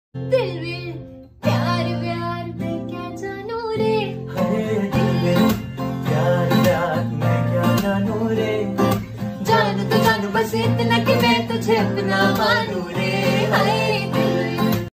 दिल में प्यार प्यार मैं क्या जानू रे। दिल में प्यार प्यार मैं क्या जानू रे। जानू तो जानू बस इतना कि मैं तुझे अपना मानू रे। हाय